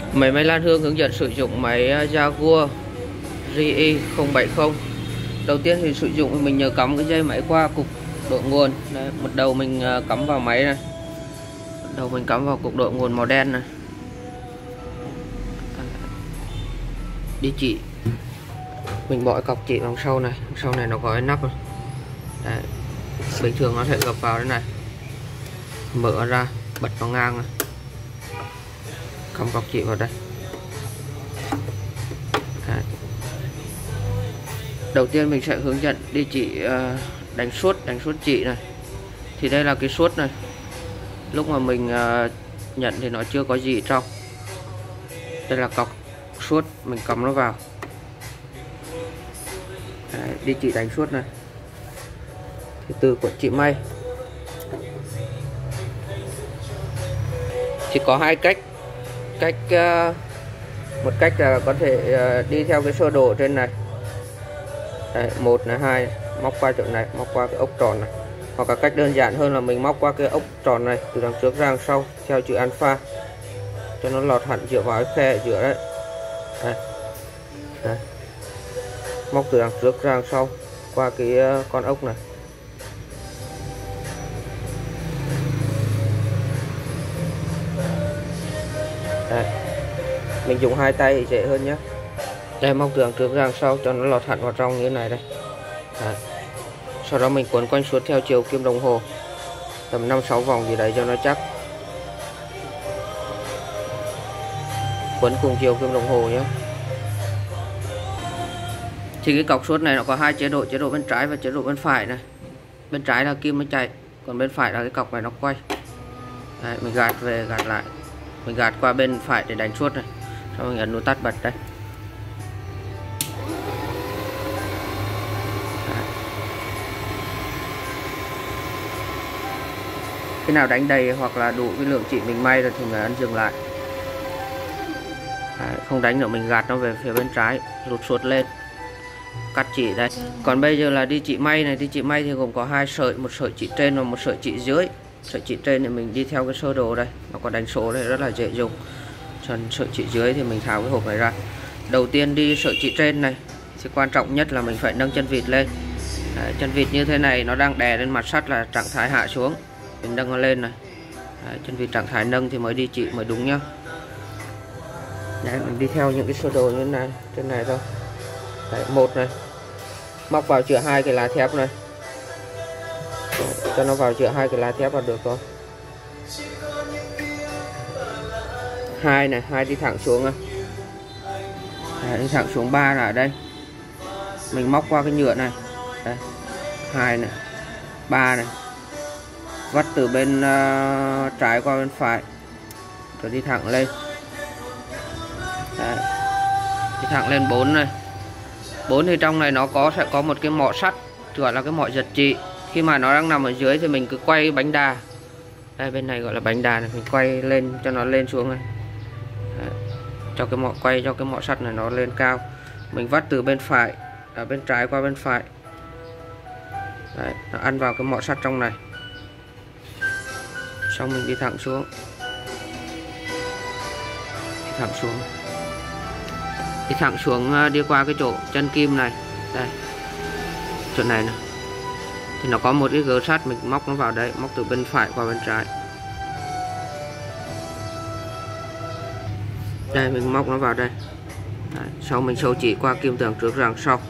Máy Lan Hương hướng dẫn sử dụng máy Jaguar GE 070. Đầu tiên thì sử dụng mình nhớ cắm cái dây máy qua cục độ nguồn. Đấy, một đầu mình cắm vào máy này, một đầu mình cắm vào cục độ nguồn màu đen này. Đi chỉ mình bỏ cọc chỉ đằng sau này nó có cái nắp này. Đấy, bình thường nó sẽ gập vào đây này, mở ra bật vào ngang này, cắm cọc chỉ vào đây. Đấy. Đầu tiên mình sẽ hướng dẫn đi chỉ đánh suốt chỉ này. Thì đây là cái suốt này, lúc mà mình nhận thì nó chưa có gì trong. Đây là cọc suốt, mình cắm nó vào. Đấy, đi chỉ đánh suốt này. Thì từ của chị May chỉ có hai cách. Một cách là có thể đi theo cái sơ đồ trên này. Đấy, một này, hai này, móc qua chỗ này, móc qua cái ốc tròn này. Hoặc là cách đơn giản hơn là mình móc qua cái ốc tròn này từ đằng trước ra đằng sau theo chữ alpha cho nó lọt hẳn giữa vào cái khe ở giữa đấy. Đây. Đây. Móc từ đằng trước ra đằng sau qua cái con ốc này. Đây. Mình dùng hai tay thì dễ hơn nhé. Đây, móc từ đằng trước ra đằng sau cho nó lọt hẳn vào trong như thế này đây. Đấy. Sau đó mình quấn quanh suốt theo chiều kim đồng hồ tầm 5-6 vòng gì đấy cho nó chắc. Quấn cùng chiều kim đồng hồ nhé. Thì cái cọc suốt này nó có hai chế độ bên trái và chế độ bên phải này. Bên trái là kim nó chạy, còn bên phải là cái cọc này nó quay. Đấy, mình gạt về gạt lại, mình gạt qua bên phải để đánh suốt này, sau mình ấn nút tắt bật đây. Khi nào đánh đầy hoặc là đủ cái lượng chỉ mình may rồi thì mình ấn dừng lại. Đấy, không đánh nữa mình gạt nó về phía bên trái, rút suốt lên, cắt chỉ đây. Còn bây giờ là đi chỉ may này. Đi chỉ may thì gồm có hai sợi, một sợi chỉ trên và một sợi chỉ dưới. Sợi chỉ trên thì mình đi theo cái sơ đồ đây, nó có đánh số đây, rất là dễ dùng. Còn sợi chỉ dưới thì mình tháo cái hộp này ra. Đầu tiên đi sợi chỉ trên này thì quan trọng nhất là mình phải nâng chân vịt lên. Đấy, chân vịt như thế này nó đang đè lên mặt sắt là trạng thái hạ xuống, mình nâng nó lên này. Đấy, chân vịt trạng thái nâng thì mới đi chỉ mới đúng nhá. Đấy, mình đi theo những cái sơ đồ như thế này, trên này thôi. Đấy, một này, móc vào chữa hai cái lá thép này. Đấy, cho nó vào chữa hai cái lá thép là được rồi. Hai này, hai đi thẳng xuống này. Đấy, đi thẳng xuống. Ba là ở đây, mình móc qua cái nhựa này. Đây, hai này, ba này, vắt từ bên trái qua bên phải rồi đi thẳng lên. Đấy, đi thẳng lên 4 này. 4 thì trong này nó sẽ có một cái mỏ sắt gọi là cái mỏ giật trị. Khi mà nó đang nằm ở dưới thì mình cứ quay bánh đà. Đây, bên này gọi là bánh đà này, mình quay lên cho nó lên xuống này. Đấy, cho cái mỏ quay cho cái mỏ sắt này nó lên cao. Mình vắt từ bên phải, ở bên trái qua bên phải. Đấy, nó ăn vào cái mỏ sắt trong này. Xong mình đi thẳng xuống. Đi thẳng xuống. Đi thẳng xuống đi qua cái chỗ chân kim này. Đây, chỗ này nè. Thì nó có một cái gớ sắt, mình móc nó vào đây, móc từ bên phải qua bên trái. Đây, mình móc nó vào đây. Đấy, sau mình sâu chỉ qua kim tường trước ràng sau.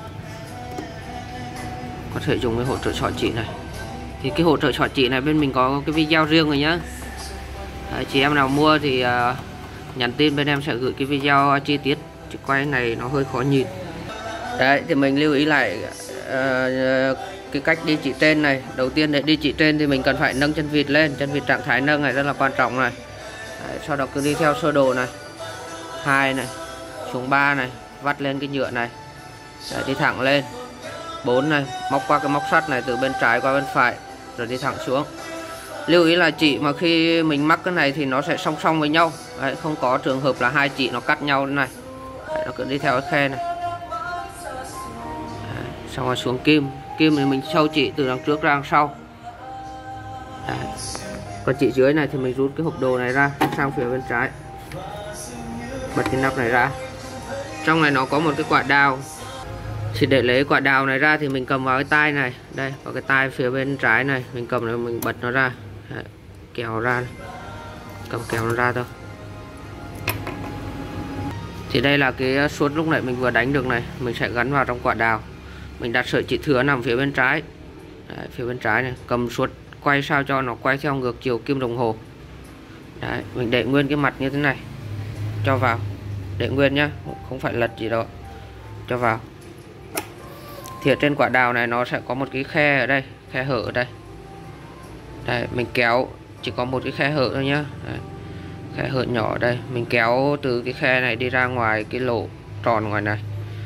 Có thể dùng cái hỗ trợ chọn chỉ này. Thì cái hỗ trợ chọn chỉ này bên mình có cái video riêng rồi nhá. Đấy, chị em nào mua thì nhắn tin bên em sẽ gửi cái video chi tiết. Chứ quay này nó hơi khó nhìn. Đấy, thì mình lưu ý lại cái cách đi chỉ trên này. Đầu tiên để đi chỉ trên thì mình cần phải nâng chân vịt lên. Chân vịt trạng thái nâng này rất là quan trọng này. Đấy, sau đó cứ đi theo sơ đồ này. 2 này, xuống 3 này, vắt lên cái nhựa này. Đấy, đi thẳng lên. 4 này, móc qua cái móc sắt này từ bên trái qua bên phải rồi đi thẳng xuống. Lưu ý là chỉ mà khi mình mắc cái này thì nó sẽ song song với nhau. Đấy, không có trường hợp là hai chỉ nó cắt nhau thế này. Đấy, nó cứ đi theo cái khe này. Đấy, xong rồi xuống kim. Kim thì mình sâu chỉ từ đằng trước ra đằng sau. Đấy. Còn chỉ dưới này thì mình rút cái hộp đồ này ra sang phía bên trái. bật cái nắp này ra. Trong này nó có một cái quả đào. Thì để lấy quả đào này ra thì mình cầm vào cái tay này. Đây, có cái tay phía bên trái này. Mình cầm nó, mình bật nó ra. Đấy, kéo ra này. Cầm kéo nó ra thôi. Thì đây là cái suốt lúc nãy mình vừa đánh được này. Mình sẽ gắn vào trong quả đào. Mình đặt sợi chỉ thừa nằm phía bên trái. Đấy, phía bên trái này. Cầm suốt quay sao cho nó quay theo ngược chiều kim đồng hồ. Đấy, mình để nguyên cái mặt như thế này. Cho vào. Để nguyên nhá, không phải lật gì đâu. Cho vào. Thì ở trên quả đào này nó sẽ có một cái khe ở đây, khe hở ở đây. Đây, mình kéo chỉ có một cái khe hở thôi nhá. Đấy, khe hở nhỏ ở đây. Mình kéo từ cái khe này đi ra ngoài cái lỗ tròn ngoài này.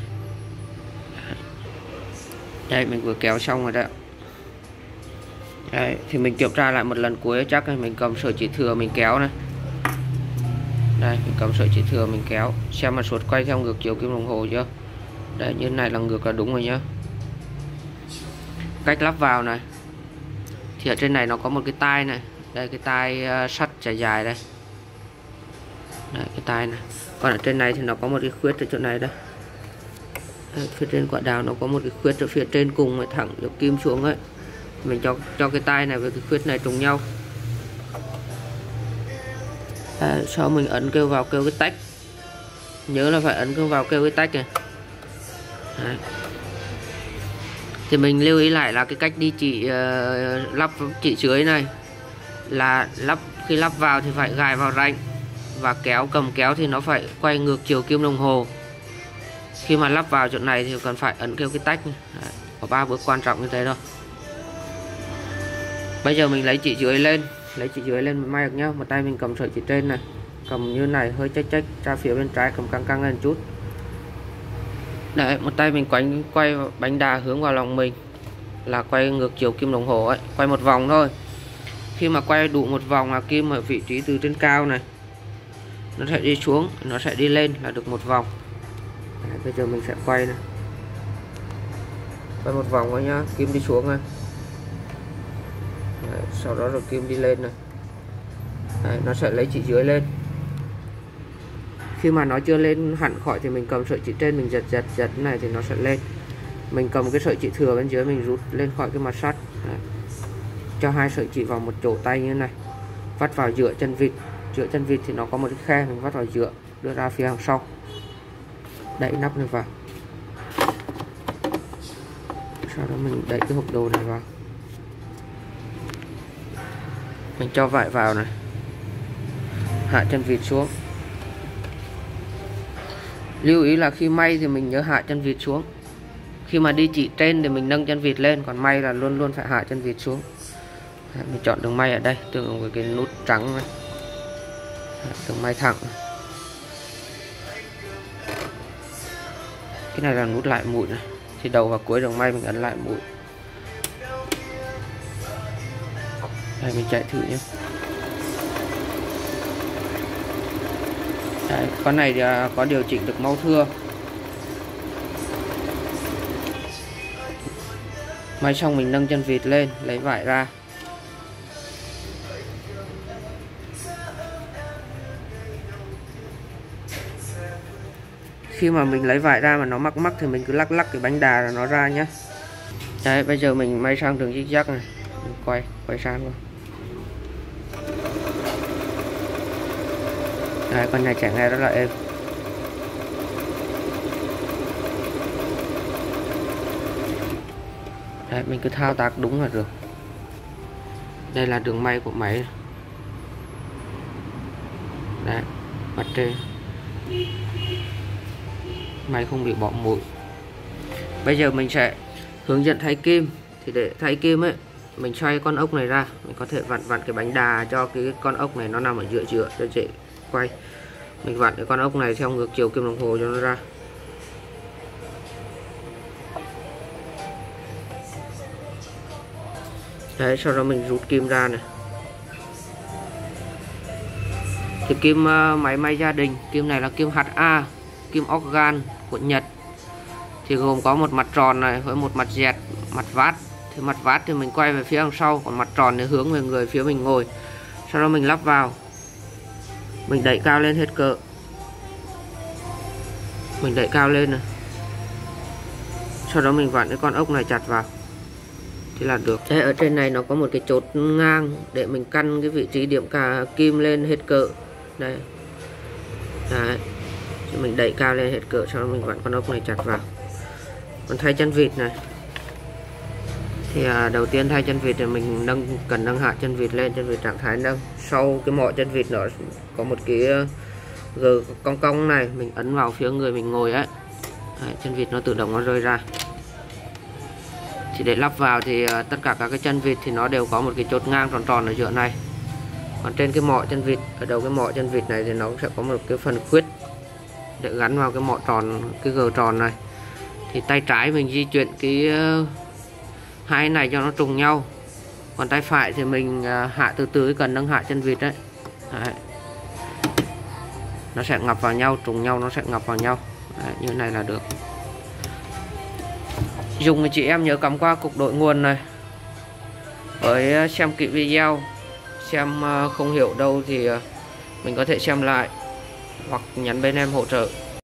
Đây, mình vừa kéo xong rồi đấy. Đấy, thì mình kiểm tra lại một lần cuối chắc là mình cầm sợi chỉ thừa mình kéo này. Đây, mình cầm sợi chỉ thừa mình kéo xem mà suốt quay theo ngược chiều kim đồng hồ chưa. Đấy, như thế này là ngược là đúng rồi nhá. Cách lắp vào này. Thì ở trên này nó có một cái tai này. Đây, cái tai sắt dài dài đây. Đấy, cái tai này. Còn ở trên này thì nó có một cái khuyết ở chỗ này đây. Đấy, phía trên quả đào nó có một cái khuyết ở phía trên cùng này, thẳng được kim xuống ấy. Mình cho cái tai này với cái khuyết này trùng nhau. Đấy, sau mình ấn kêu vào kêu cái tách. Nhớ là phải ấn kêu vào kêu cái tách này. Đấy. Thì mình lưu ý lại là cái cách đi chỉ lắp chỉ dưới này là khi lắp vào thì phải gài vào rãnh và cầm kéo thì nó phải quay ngược chiều kim đồng hồ. Khi mà lắp vào chỗ này thì cần phải ấn kêu cái tách. Đấy, có 3 bước quan trọng như thế thôi. Bây giờ mình lấy chỉ dưới lên, mình may được nhá. Một tay mình cầm sợi chỉ trên này, cầm như này hơi chách ra phía bên trái, cầm căng lên chút. Đấy, một tay mình quay bánh đà hướng vào lòng mình là quay ngược chiều kim đồng hồ ấy, quay một vòng thôi. Khi mà quay đủ một vòng là kim ở vị trí từ trên cao này nó sẽ đi xuống, nó sẽ đi lên là được một vòng. Đấy, bây giờ mình sẽ quay này, quay một vòng thôi nhá, kim đi xuống này. Đấy, sau đó rồi kim đi lên này. Đấy, nó sẽ lấy chỉ dưới lên. Khi mà nó chưa lên hẳn khỏi thì mình cầm sợi chỉ trên mình giật này thì nó sẽ lên. Mình cầm cái sợi chỉ thừa bên dưới mình rút lên khỏi cái mặt sắt. Đấy. Cho hai sợi chỉ vào một chỗ tay như thế này, vắt vào giữa chân vịt. Giữa chân vịt thì nó có một cái khe, mình vắt vào giữa, đưa ra phía hàng sau, đẩy nắp này vào. Sau đó mình đẩy cái hộp đồ này vào, mình cho vải vào này, hạ chân vịt xuống. Lưu ý là khi may thì mình nhớ hạ chân vịt xuống. Khi mà đi chỉ trên thì mình nâng chân vịt lên, còn may là luôn phải hạ chân vịt xuống. Mình chọn đường may ở đây tương ứng với cái nút trắng này. Đường may thẳng. Cái này là nút lại mũi này. Thì đầu và cuối đường may mình ấn lại mũi. Đây, mình chạy thử nhé. Đấy, con này thì có điều chỉnh được mau thưa. May xong mình nâng chân vịt lên, lấy vải ra. Khi mà mình lấy vải ra mà nó mắc thì mình cứ lắc cái bánh đà là nó ra nhé. Đấy, bây giờ mình may sang đường zigzag này, mình quay sang luôn. Đấy, con này chạy nghe rất là êm. Đấy, mình cứ thao tác đúng là được. Đây là đường may của máy. Đấy, mặt trên máy không bị bỏ mũi. Bây giờ mình sẽ hướng dẫn thay kim. Thì để thay kim ấy, mình xoay con ốc này ra, mình có thể vặn cái bánh đà cho cái con ốc này nó nằm ở giữa cho dễ quay. Mình vặn cái con ốc này theo ngược chiều kim đồng hồ cho nó ra. Đấy, sau đó mình rút kim ra này. Thì kim máy may gia đình, kim này là kim HA, kim organ của Nhật. Thì gồm có một mặt tròn này với một mặt dẹt, mặt vát. Thì mặt vát thì mình quay về phía đằng sau, còn mặt tròn thì hướng về người phía mình ngồi. Sau đó mình lắp vào, mình đẩy cao lên hết cỡ. Mình đẩy cao lên này, sau đó mình vặn cái con ốc này chặt vào thì là được. Thế ở trên này nó có một cái chốt ngang để mình căn cái vị trí điểm cả kim lên hết cỡ đây. Đấy. Thì mình đẩy cao lên hết cỡ, sau đó mình vặn con ốc này chặt vào. Còn thay chân vịt này thì đầu tiên thay chân vịt thì mình cần nâng hạ chân vịt lên, chân vịt trạng thái nâng. Sau cái mỏ chân vịt nó có một cái gờ cong cong này, mình ấn vào phía người mình ngồi ấy. Đấy, chân vịt nó tự động nó rơi ra. Chỉ để lắp vào thì tất cả các cái chân vịt thì nó đều có một cái chốt ngang tròn tròn ở giữa này. Còn trên cái mỏ chân vịt, ở đầu cái mỏ chân vịt này thì nó sẽ có một cái phần khuyết để gắn vào cái mỏ tròn, cái gờ tròn này. Thì tay trái mình di chuyển cái hai này cho nó trùng nhau, còn tay phải thì mình hạ từ từ, cần nâng hạ chân vịt đấy. Đấy. Nó sẽ ngập vào nhau, trùng nhau, nó sẽ ngập vào nhau. Đấy, như này là được. Dùng thì chị em nhớ cắm qua cục đội nguồn này. Với xem kỹ video, xem không hiểu đâu thì mình có thể xem lại hoặc nhắn bên em hỗ trợ.